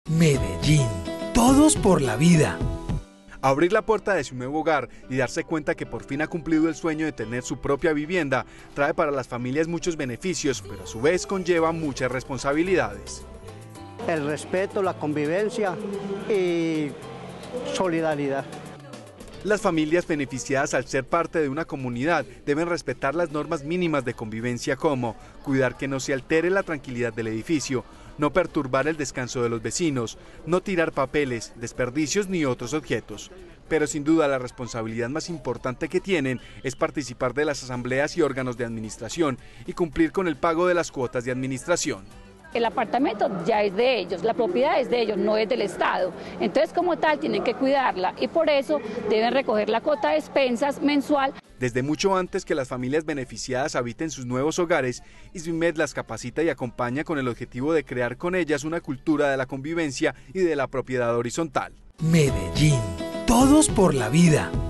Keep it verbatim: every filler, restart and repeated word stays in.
Medellín, todos por la vida. Abrir la puerta de su nuevo hogar y darse cuenta que por fin ha cumplido el sueño de tener su propia vivienda trae para las familias muchos beneficios, pero a su vez conlleva muchas responsabilidades. El respeto, la convivencia y solidaridad. Las familias beneficiadas al ser parte de una comunidad deben respetar las normas mínimas de convivencia como cuidar que no se altere la tranquilidad del edificio, no perturbar el descanso de los vecinos, no tirar papeles, desperdicios ni otros objetos. Pero sin duda la responsabilidad más importante que tienen es participar de las asambleas y órganos de administración y cumplir con el pago de las cuotas de administración. El apartamento ya es de ellos, la propiedad es de ellos, no es del Estado. Entonces, como tal, tienen que cuidarla y por eso deben recoger la cuota de expensas mensual. Desde mucho antes que las familias beneficiadas habiten sus nuevos hogares, ISVIMED las capacita y acompaña con el objetivo de crear con ellas una cultura de la convivencia y de la propiedad horizontal. Medellín, todos por la vida.